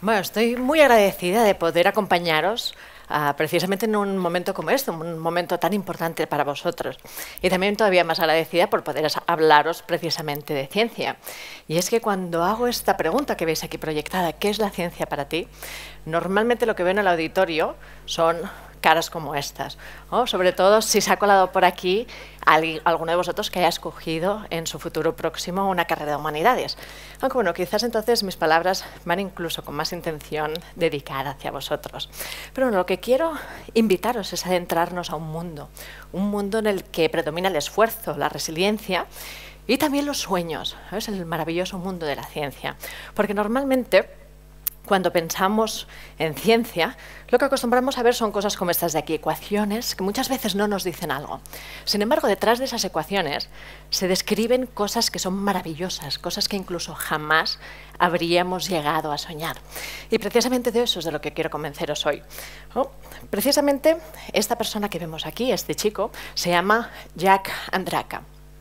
Bueno, estoy muy agradecida de poder acompañaros precisamente en un momento como este, un momento tan importante para vosotros. Y también todavía más agradecida por poder hablaros precisamente de ciencia. Y es que cuando hago esta pregunta que veis aquí proyectada, ¿qué es la ciencia para ti? Normalmente lo que veo en el auditorio son caras como estas, ¿no? Sobre todo si se ha colado por aquí alguno de vosotros que haya escogido en su futuro próximo una carrera de humanidades. Aunque bueno, quizás entonces mis palabras van incluso con más intención dedicada hacia vosotros. Pero bueno, lo que quiero invitaros es a adentrarnos a un mundo en el que predomina el esfuerzo, la resiliencia y también los sueños. Es el maravilloso mundo de la ciencia. Porque normalmente, cuando pensamos en ciencia, lo que acostumbramos a ver son cosas como estas de aquí, ecuaciones que muchas veces no nos dicen algo. Sin embargo, detrás de esas ecuaciones se describen cosas que son maravillosas, cosas que incluso jamás habríamos llegado a soñar. Y precisamente de eso es de lo que quiero convenceros hoy, ¿no? Precisamente esta persona que vemos aquí, este chico, se llama Jack Andraka.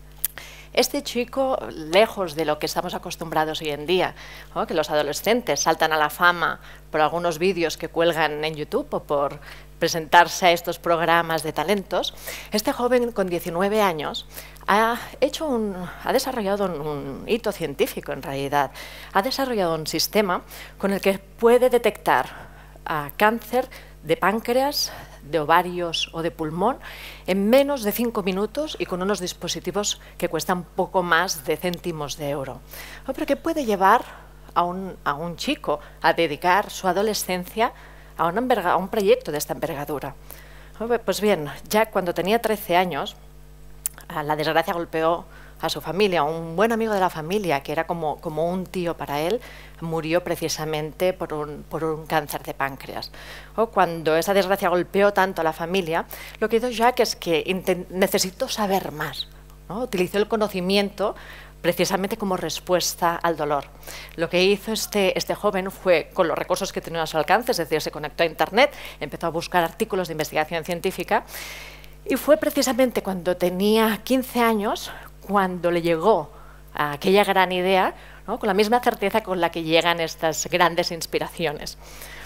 Este chico, lejos de lo que estamos acostumbrados hoy en día, ¿no? Que los adolescentes saltan a la fama por algunos vídeos que cuelgan en YouTube o por presentarse a estos programas de talentos, este joven con 19 años ha desarrollado un hito científico en realidad. Ha desarrollado un sistema con el que puede detectar cáncer de páncreas, de ovarios o de pulmón en menos de 5 minutos y con unos dispositivos que cuestan poco más de céntimos de euro. Pero que puede llevar a un chico a dedicar su adolescencia a un proyecto de esta envergadura. Pues bien, ya cuando tenía 13 años, la desgracia golpeó a su familia. Un buen amigo de la familia, que era como un tío para él, murió precisamente por un cáncer de páncreas. Cuando esa desgracia golpeó tanto a la familia, lo que hizo Jack es que necesitó saber más, ¿no? Utilizó el conocimiento precisamente como respuesta al dolor. Lo que hizo este joven fue, con los recursos que tenía a su alcance, es decir, se conectó a Internet, empezó a buscar artículos de investigación científica, y fue precisamente cuando tenía 15 años cuando le llegó a aquella gran idea, ¿no? Con la misma certeza con la que llegan estas grandes inspiraciones.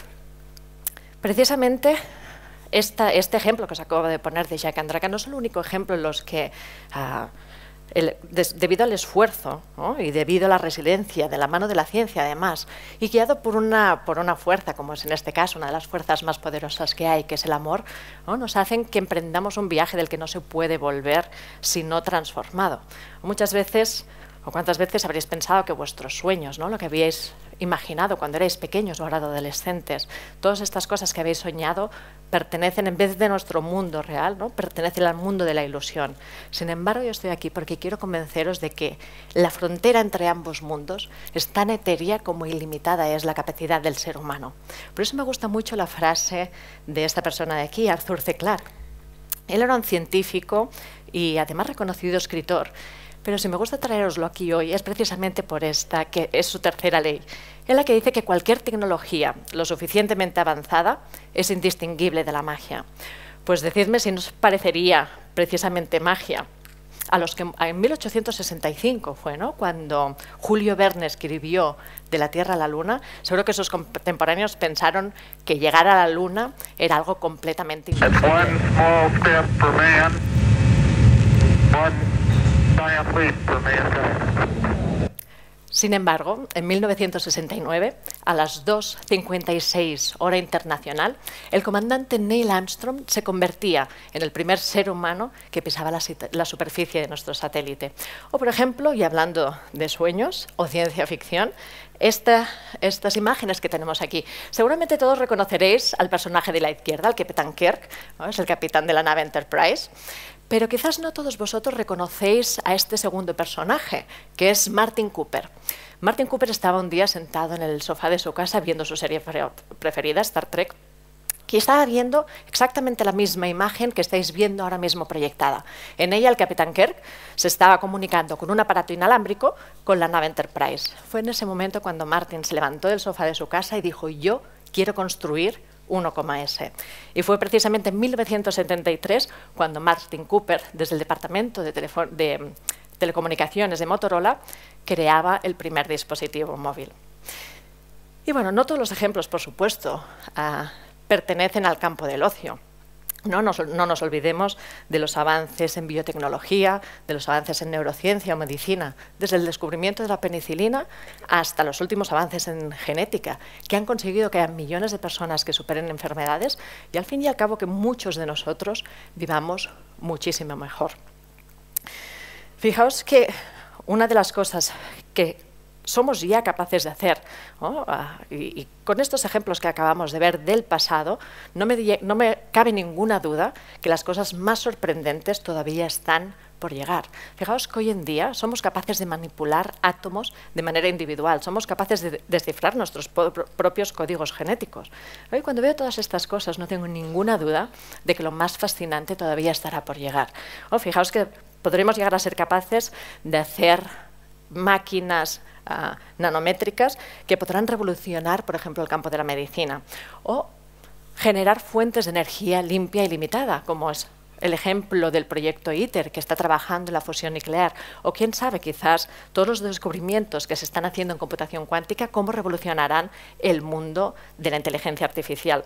Precisamente este ejemplo que os acabo de poner de Jack Andraka no es el único ejemplo en los que, debido al esfuerzo, ¿no? Y debido a la resiliencia de la mano de la ciencia además, y guiado por una fuerza, como es en este caso una de las fuerzas más poderosas que hay, que es el amor, ¿no? Nos hacen que emprendamos un viaje del que no se puede volver si no transformado. Muchas veces, o cuántas veces habréis pensado que vuestros sueños, ¿no? Lo que habíais imaginado cuando erais pequeños o ahora adolescentes, todas estas cosas que habéis soñado pertenecen, en vez de nuestro mundo real, ¿no? Pertenecen al mundo de la ilusión. Sin embargo, yo estoy aquí porque quiero convenceros de que la frontera entre ambos mundos es tan etérea como ilimitada es la capacidad del ser humano. Por eso me gusta mucho la frase de esta persona de aquí, Arthur C. Clarke. Él era un científico y además reconocido escritor. Pero si me gusta traeroslo aquí hoy es precisamente por esta, que es su tercera ley, en la que dice que cualquier tecnología lo suficientemente avanzada es indistinguible de la magia. Pues decidme si nos parecería precisamente magia a los que en 1865 fue, ¿no? Cuando Julio Verne escribió De la Tierra a la Luna. Seguro que sus contemporáneos pensaron que llegar a la Luna era algo completamente imposible. Sin embargo, en 1969, a las 2:56 hora internacional, el comandante Neil Armstrong se convertía en el primer ser humano que pisaba la superficie de nuestro satélite. O, por ejemplo, y hablando de sueños o ciencia ficción, estas imágenes que tenemos aquí. Seguramente todos reconoceréis al personaje de la izquierda, al capitán Kirk, ¿no? Es el capitán de la nave Enterprise. Pero quizás no todos vosotros reconocéis a este segundo personaje, que es Martin Cooper. Martin Cooper estaba un día sentado en el sofá de su casa viendo su serie preferida, Star Trek, y estaba viendo exactamente la misma imagen que estáis viendo ahora mismo proyectada. En ella el capitán Kirk se estaba comunicando con un aparato inalámbrico con la nave Enterprise. Fue en ese momento cuando Martin se levantó del sofá de su casa y dijo: yo quiero construir uno como ese. Y fue precisamente en 1973 cuando Martin Cooper, desde el departamento de telecomunicaciones de Motorola, creaba el primer dispositivo móvil. Y bueno, no todos los ejemplos, por supuesto, pertenecen al campo del ocio. No nos olvidemos de los avances en biotecnología, de los avances en neurociencia o medicina, desde el descubrimiento de la penicilina hasta los últimos avances en genética, que han conseguido que haya millones de personas que superen enfermedades y al fin y al cabo que muchos de nosotros vivamos muchísimo mejor. Fijaos que una de las cosas que somos ya capaces de hacer, ¿no? Y con estos ejemplos que acabamos de ver del pasado, no me cabe ninguna duda que las cosas más sorprendentes todavía están por llegar. Fijaos que hoy en día somos capaces de manipular átomos de manera individual, somos capaces de descifrar nuestros propios códigos genéticos. Hoy, cuando veo todas estas cosas, no tengo ninguna duda de que lo más fascinante todavía estará por llegar. Fijaos que podremos llegar a ser capaces de hacer máquinas nanométricas que podrán revolucionar, por ejemplo, el campo de la medicina, o generar fuentes de energía limpia y limitada, como es el ejemplo del proyecto ITER, que está trabajando en la fusión nuclear, o quién sabe, quizás todos los descubrimientos que se están haciendo en computación cuántica, cómo revolucionarán el mundo de la inteligencia artificial.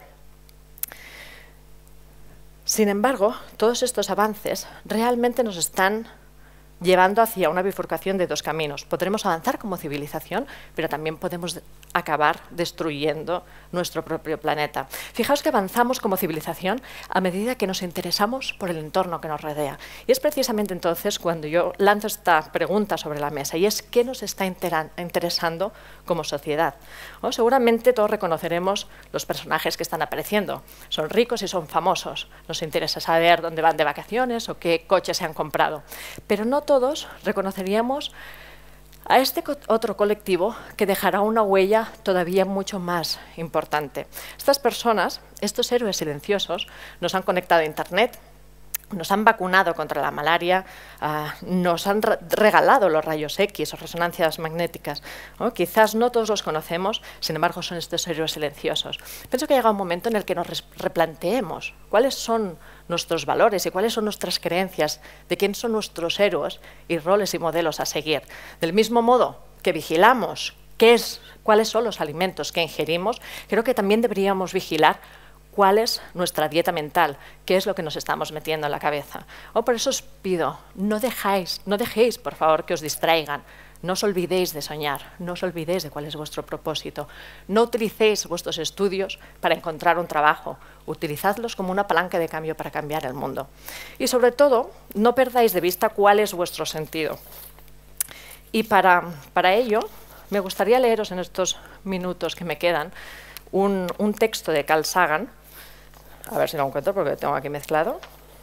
Sin embargo, todos estos avances realmente nos están llevando hacia una bifurcación de dos caminos. Podremos avanzar como civilización, pero también podemos acabar destruyendo nuestro propio planeta. Fijaos que avanzamos como civilización a medida que nos interesamos por el entorno que nos rodea. Y es precisamente entonces cuando yo lanzo esta pregunta sobre la mesa, y es ¿qué nos está interesando como sociedad? Seguramente todos reconoceremos los personajes que están apareciendo. Son ricos y son famosos. Nos interesa saber dónde van de vacaciones o qué coches se han comprado. Pero no todos reconoceríamos a este otro colectivo que dejará una huella todavía mucho más importante. Estas personas, estos héroes silenciosos, nos han conectado a Internet, nos han vacunado contra la malaria, nos han regalado los rayos X o resonancias magnéticas, ¿no? Quizás no todos los conocemos, sin embargo son estos héroes silenciosos. Pienso que ha llegado un momento en el que nos replanteemos cuáles son nuestros valores y cuáles son nuestras creencias, de quién son nuestros héroes y roles y modelos a seguir. Del mismo modo que vigilamos cuáles son los alimentos que ingerimos, creo que también deberíamos vigilar cuál es nuestra dieta mental, qué es lo que nos estamos metiendo en la cabeza. Por eso os pido, no dejéis, por favor, que os distraigan. No os olvidéis de soñar, no os olvidéis de cuál es vuestro propósito. No utilicéis vuestros estudios para encontrar un trabajo, utilizadlos como una palanca de cambio para cambiar el mundo. Y sobre todo, no perdáis de vista cuál es vuestro sentido. Y para ello, me gustaría leeros en estos minutos que me quedan un texto de Carl Sagan. A ver si lo encuentro porque lo tengo aquí mezclado.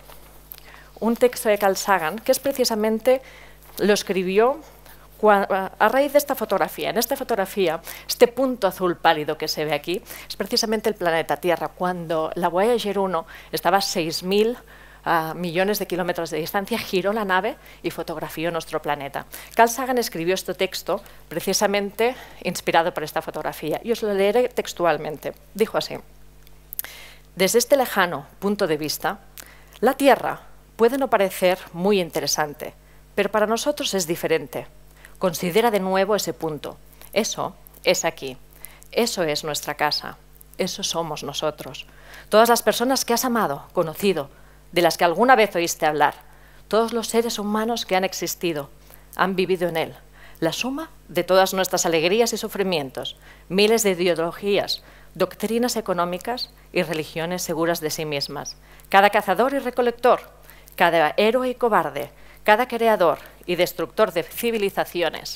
Un texto de Carl Sagan que es precisamente, lo escribió a raíz de esta fotografía. En esta fotografía, este punto azul pálido que se ve aquí es precisamente el planeta Tierra, cuando la Voyager 1 estaba a 6.000 millones de kilómetros de distancia, giró la nave y fotografió nuestro planeta. Carl Sagan escribió este texto precisamente inspirado por esta fotografía, y os lo leeré textualmente. Dijo así: desde este lejano punto de vista, la Tierra puede no parecer muy interesante, pero para nosotros es diferente. Considera de nuevo ese punto. Eso es aquí. Eso es nuestra casa. Eso somos nosotros. Todas las personas que has amado, conocido, de las que alguna vez oíste hablar, todos los seres humanos que han existido, han vivido en él. La suma de todas nuestras alegrías y sufrimientos, miles de ideologías, doctrinas económicas y religiones seguras de sí mismas. Cada cazador y recolector, cada héroe y cobarde, cada creador y destructor de civilizaciones,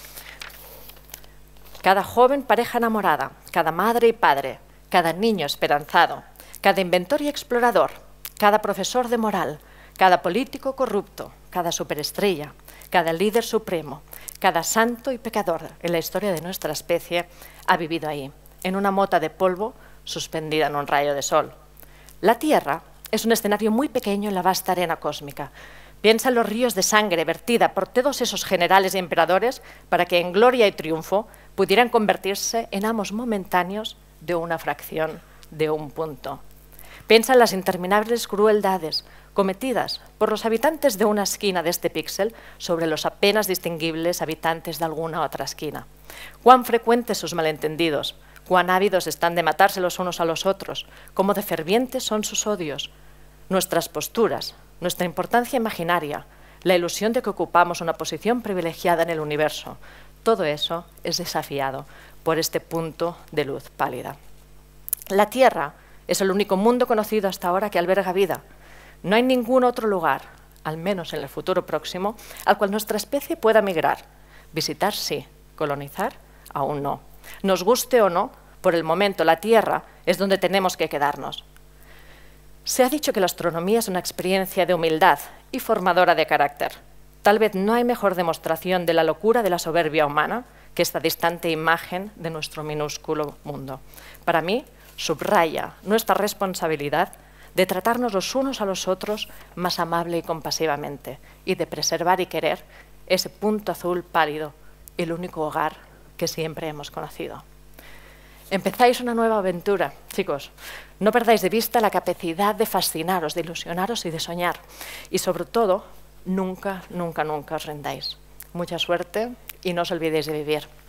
cada joven pareja enamorada, cada madre y padre, cada niño esperanzado, cada inventor y explorador, cada profesor de moral, cada político corrupto, cada superestrella, cada líder supremo, cada santo y pecador en la historia de nuestra especie ha vivido ahí, en una mota de polvo suspendida en un rayo de sol. La Tierra es un escenario muy pequeño en la vasta arena cósmica. Piensa en los ríos de sangre vertida por todos esos generales y emperadores para que en gloria y triunfo pudieran convertirse en amos momentáneos de una fracción de un punto. Piensa en las interminables crueldades cometidas por los habitantes de una esquina de este píxel sobre los apenas distinguibles habitantes de alguna otra esquina. Cuán frecuentes sus malentendidos, cuán ávidos están de matarse los unos a los otros, cómo de fervientes son sus odios, nuestras posturas, nuestra importancia imaginaria, la ilusión de que ocupamos una posición privilegiada en el universo. Todo eso es desafiado por este punto de luz pálida. La Tierra es el único mundo conocido hasta ahora que alberga vida. No hay ningún otro lugar, al menos en el futuro próximo, al cual nuestra especie pueda migrar. Visitar sí, colonizar aún no. Nos guste o no, por el momento la Tierra es donde tenemos que quedarnos. Se ha dicho que la astronomía es una experiencia de humildad y formadora de carácter. Tal vez no hay mejor demostración de la locura de la soberbia humana que esta distante imagen de nuestro minúsculo mundo. Para mí, subraya nuestra responsabilidad de tratarnos los unos a los otros más amable y compasivamente y de preservar y querer ese punto azul pálido, el único hogar que siempre hemos conocido. Empezáis una nueva aventura, chicos. No perdáis de vista la capacidad de fascinaros, de ilusionaros y de soñar. Y sobre todo, nunca, nunca, nunca os rendáis. Mucha suerte y no os olvidéis de vivir.